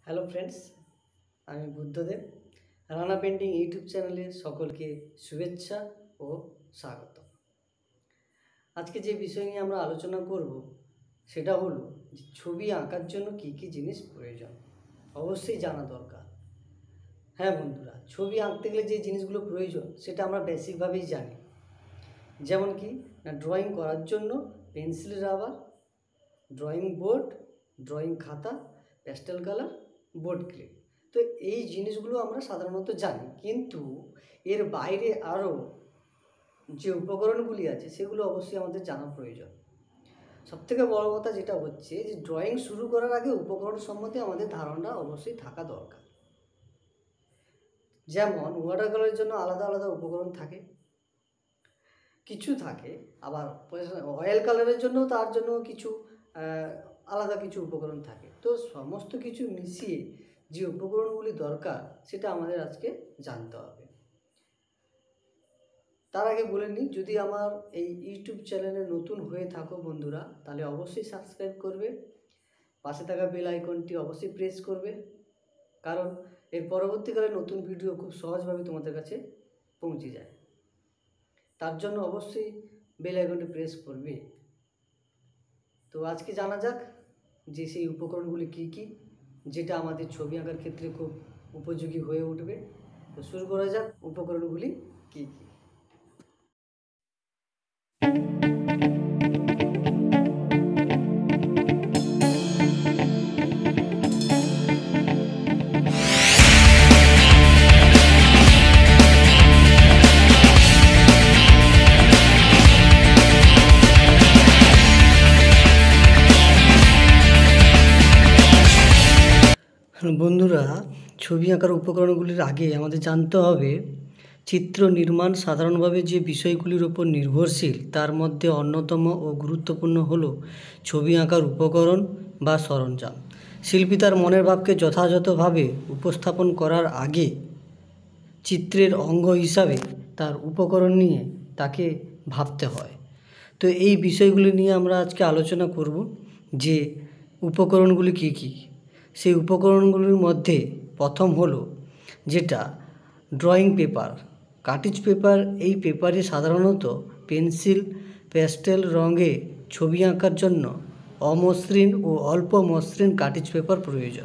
Hello friends, আমি Buddhadeb. Rana painting YouTube চ্যানেলে সকলকে শুভেচ্ছা ও স্বাগত। আজকে যে বিষয় নিয়ে আমরা আলোচনা করব সেটা হলো যে ছবি আঁকার জন্য কী কী জিনিস প্রয়োজন অবশ্যই জানা দরকার। হ্যাঁ বন্ধুরা, ছবি আঁকতে গেলে যে জিনিসগুলো প্রয়োজন সেটা আমরা বেসিকভাবেই জানি। যেমন কি না, ড্রয়িং করার জন্য pencil rubber, drawing board, drawing খাতা, প্যাস্টেল কালার, বোর্ড ক্লিপ। তো এই জিনিসগুলো আমরা সাধারণত জানি, কিন্তু এর বাইরে আরও যে উপকরণগুলি আছে সেগুলো অবশ্যই আমাদের জানা প্রয়োজন। সবথেকে বড় কথা যেটা হচ্ছে যে ড্রয়িং শুরু করার আগে উপকরণ সম্বন্ধে আমাদের ধারণা অবশ্যই থাকা দরকার। যেমন ওয়াটার কালারের জন্য আলাদা আলাদা উপকরণ থাকে, কিছু থাকে আবার অয়েল কালারের জন্য তার জন্য কিছু আলাদা কিছু উপকরণ থাকে। তো সমস্ত কিছু মিশিয়ে যে উপকরণগুলি দরকার সেটা আমাদের আজকে জানতে হবে। তার আগে বলে নিই, যদি আমার এই ইউটিউব চ্যানেলে নতুন হয়ে থাকো বন্ধুরা, তাহলে অবশ্যই সাবস্ক্রাইব করবে, পাশে থাকা বেল আইকনটি অবশ্যই প্রেস করবে, কারণ এর পরবর্তীকালে নতুন ভিডিও খুব সহজভাবে তোমাদের কাছে পৌঁছে যায়। তার জন্য অবশ্যই বেল আইকনটি প্রেস করবে। তো আজকে জানা যাক যে সেই উপকরণগুলি কী কী, যেটা আমাদের ছবি আঁকার ক্ষেত্রে খুব উপযোগী হয়ে উঠবে। তো শুরু করা যাক উপকরণগুলি কী কী। বন্ধুরা, ছবি আঁকার উপকরণগুলির আগে আমাদের জানতে হবে চিত্র নির্মাণ সাধারণভাবে যে বিষয়গুলির উপর নির্ভরশীল তার মধ্যে অন্যতম ও গুরুত্বপূর্ণ হল ছবি আঁকার উপকরণ বা সরঞ্জাম। শিল্পী তার মনের ভাবকে যথাযথভাবে উপস্থাপন করার আগে চিত্রের অঙ্গ হিসাবে তার উপকরণ নিয়ে তাকে ভাবতে হয়। তো এই বিষয়গুলি নিয়ে আমরা আজকে আলোচনা করব যে উপকরণগুলি কী কী। সেই উপকরণগুলির মধ্যে প্রথম হলো যেটা ড্রয়িং পেপার, কার্ট্রিজ পেপার। এই পেপারে সাধারণত পেন্সিল, প্যাস্টেল রঙে ছবি আঁকার জন্য অমসৃণ ও অল্প মসৃণ কার্ট্রিজ পেপার প্রয়োজন।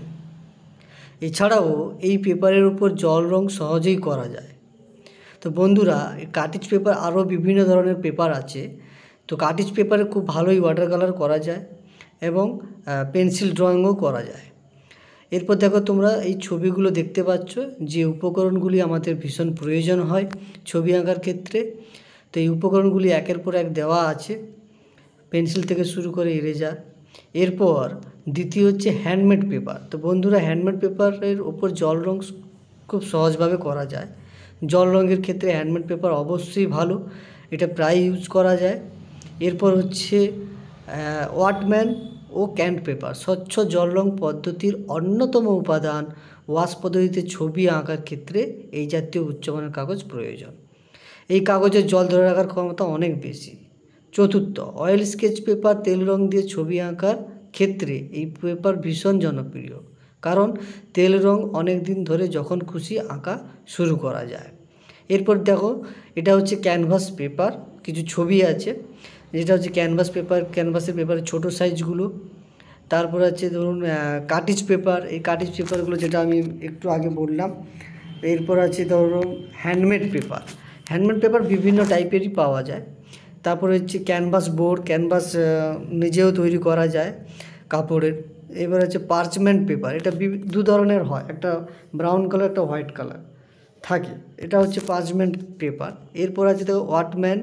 এছাড়াও এই পেপারের উপর জল রং সহজেই করা যায়। তো বন্ধুরা, এই কার্ট্রিজ পেপার আরও বিভিন্ন ধরনের পেপার আছে। তো কার্ট্রিজ পেপারে খুব ভালোই ওয়াটার কালার করা যায় এবং পেন্সিল ড্রয়িংও করা যায়। এরপর দেখো, তোমরা এই ছবিগুলো দেখতে পাচ্ছ, যে উপকরণগুলি আমাদের ভীষণ প্রয়োজন হয় ছবি আঁকার ক্ষেত্রে। তো এই উপকরণগুলি একের পর এক দেওয়া আছে, পেন্সিল থেকে শুরু করে ইরেজার। এরপর দ্বিতীয় হচ্ছে হ্যান্ডমেড পেপার। তো বন্ধুরা, হ্যান্ডমেড পেপারের ওপর জল রং খুব সহজভাবে করা যায়। জল রঙের ক্ষেত্রে হ্যান্ডমেড পেপার অবশ্যই ভালো, এটা প্রায় ইউজ করা যায়। এরপর হচ্ছে ওয়াটম্যান ও ক্যান্ড পেপার, স্বচ্ছ জল রং পদ্ধতির অন্যতম উপাদান। ওয়াশ পদ্ধতিতে ছবি আঁকার ক্ষেত্রে এই জাতীয় উচ্চমানের কাগজ প্রয়োজন। এই কাগজের জল ধরে রাখার ক্ষমতা অনেক বেশি। চতুর্থ, অয়েল স্কেচ পেপার, তেল রং দিয়ে ছবি আঁকার ক্ষেত্রে এই পেপার ভীষণ জনপ্রিয়, কারণ তেল রং অনেক দিন ধরে যখন খুশি আঁকা শুরু করা যায়। এরপর দেখো, এটা হচ্ছে ক্যানভাস পেপার। কিছু ছবি আছে, যেটা হচ্ছে ক্যানভাস পেপার, ক্যানভাসের পেপারের ছোটো সাইজগুলো। তারপর আছে ধরুন কার্ট্রিজ পেপার, এই কার্ট্রিজ পেপারগুলো যেটা আমি একটু আগে বললাম। এরপর আছে ধরুন হ্যান্ডমেড পেপার। হ্যান্ডমেড পেপার বিভিন্ন টাইপেরই পাওয়া যায়। তারপরে হচ্ছে ক্যানভাস বোর্ড, ক্যানভাস নিজেও তৈরি করা যায় কাপড়ের। এবার হচ্ছে পার্চমেন্ট পেপার, এটা দু ধরনের হয়, একটা ব্রাউন কালার, একটা হোয়াইট কালার থাকে, এটা হচ্ছে পার্চমেন্ট পেপার। এরপর আছে দেখো ওয়াটম্যান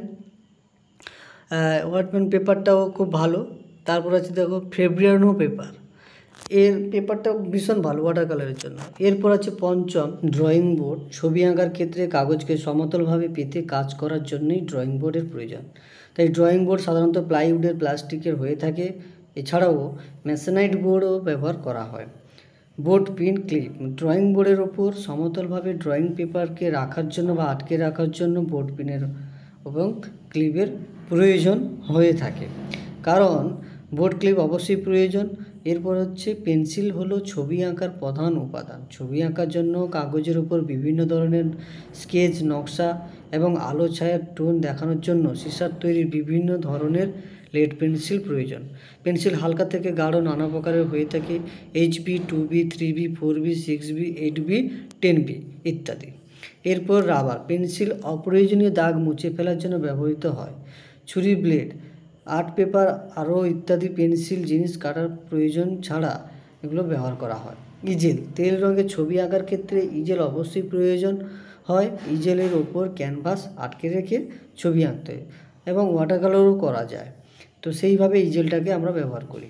পেপারটাও খুব ভালো। তারপর আছে দেখো ফেব্রিয়ানো পেপার, এর পেপারটা ভীষণ ভালো ওয়াটার কালারের জন্য। এরপর আছে পঞ্চম ড্রয়িং বোর্ড। ছবি আঁকার ক্ষেত্রে কাগজকে সমতলভাবে পেতে কাজ করার জন্যই ড্রয়িং বোর্ডের প্রয়োজন। তাই ড্রয়িং বোর্ড সাধারণত প্লাইউডের, প্লাস্টিকের হয়ে থাকে। এছাড়াও মেসোনাইট বোর্ডও ব্যবহার করা হয়। বোর্ড পিন ক্লিপ, ড্রয়িং বোর্ডের ওপর সমতলভাবে ড্রয়িং পেপারকে রাখার জন্য বা আটকে রাখার জন্য বোর্ড পিনের এবং ক্লিপের প্রয়োজন হয়ে থাকে, কারণ বোর্ড ক্লিপ অবশ্যই প্রয়োজন, এরপর হচ্ছে পেন্সিল হলো ছবি আঁকার প্রধান উপাদান। ছবি আঁকার জন্য কাগজের উপর বিভিন্ন ধরনের স্কেচ, নকশা এবং আলো ছায়ার টোন দেখানোর জন্য সিসার তৈরির বিভিন্ন ধরনের লেড পেন্সিল প্রয়োজন। পেন্সিল হালকা থেকে গাঢ় নানা প্রকারের হয়ে থাকে, HB, 2B, 3B, 4B, 6B, 8B, 10B ইত্যাদি। এরপর রাবার পেন্সিল অপ্রয়োজনীয় দাগ মুছে ফেলার জন্য ব্যবহৃত হয়। ছুরি, ব্লেড, আর্ট পেপার আরও ইত্যাদি পেন্সিল জিনিস কাটার প্রয়োজন ছাড়া এগুলো ব্যবহার করা হয়। ইজেল তেল রঙের ছবি আঁকার ক্ষেত্রে ইজেল অবশ্যই প্রয়োজন হয়। ইজেলের ওপর ক্যানভাস আটকে রেখে ছবি আঁকতে হয় এবং ওয়াটার কালারও করা যায়। তো সেইভাবে ইজেলটাকে আমরা ব্যবহার করি।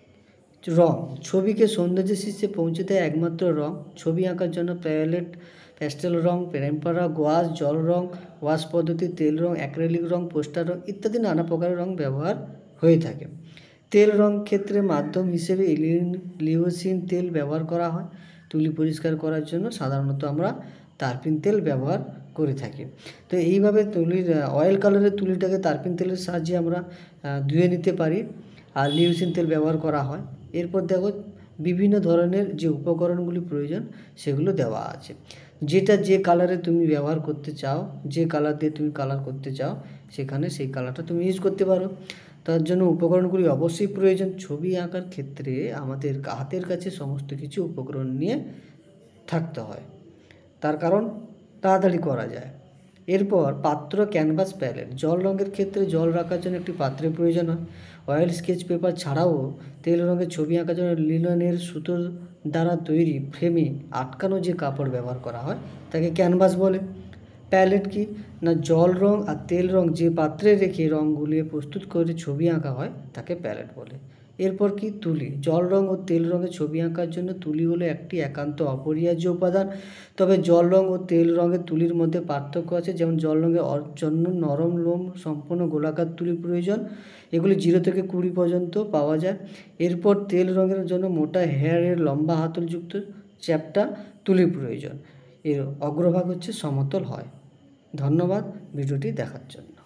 রং ছবিকে সৌন্দর্যের শীর্ষে পৌঁছে দেয় একমাত্র রং। ছবি আঁকার জন্য প্যালেট, প্যাস্টেল রং, টেম্পারা, গোয়াশ, জল রং, ওয়াশ পদ্ধতি, তেল রং, অ্যাক্রিলিক রং, পোস্টার রং ইত্যাদি নানা প্রকারের রং ব্যবহার হয়ে থাকে। তেল রং ক্ষেত্রে মাধ্যম হিসেবে লিওসিন তেল ব্যবহার করা হয়। তুলি পরিষ্কার করার জন্য সাধারণত আমরা তারপিন তেল ব্যবহার করে থাকি। তো এইভাবে তুলির অয়েল কালারের তুলিটাকে তারপিন তেলের সাহায্যে আমরা ধুয়ে নিতে পারি, আর লিওসিন তেল ব্যবহার করা হয়। এরপর দেখো বিভিন্ন ধরনের যে উপকরণগুলি প্রয়োজন সেগুলো দেওয়া আছে। যেটা যে কালারে তুমি ব্যবহার করতে চাও, যে কালার দিয়ে তুমি কালার করতে চাও, সেখানে সেই কালারটা তুমি ইউজ করতে পারো। তার জন্য উপকরণগুলি অবশ্যই প্রয়োজন। ছবি আঁকার ক্ষেত্রে আমাদের হাতের কাছে সমস্ত কিছু উপকরণ নিয়ে থাকতে হয়, তার কারণ তাড়াতাড়ি করা যায়। এরপর পাত্র, ক্যানভাস, প্যালেট। জল রঙের ক্ষেত্রে জল রাখার জন্য একটি পাত্রের প্রয়োজন হয়। অয়েল স্কেচ পেপার ছাড়াও তেল রঙের ছবি আঁকার জন্য লিনেনের সুতোর দ্বারা তৈরি ফ্রেমে আটকানো যে কাপড় ব্যবহার করা হয় তাকে ক্যানভাস বলে। প্যালেট কি না, জল রং আর তেল রং যে পাত্রে রেখে রং গুলিয়ে প্রস্তুত করে ছবি আঁকা হয় তাকে প্যালেট বলে। এরপর কি তুলি। জল রং ও তেল রঙের ছবি আঁকার জন্য তুলি হলো একটি একান্ত অপরিহার্য উপাদান। তবে জল রং ও তেল রঙের তুলির মধ্যে পার্থক্য আছে। যেমন জল রঙের জন্য নরম লোম সম্পূর্ণ গোলাকার তুলি প্রয়োজন, এগুলি 0 থেকে 20 পর্যন্ত পাওয়া যায়। এরপর তেল রঙের জন্য মোটা হেয়ারের লম্বা হাতলযুক্ত চ্যাপ্টা তুলি প্রয়োজন, এর অগ্রভাগ হচ্ছে সমতল হয়। ধন্যবাদ ভিডিওটি দেখার জন্য।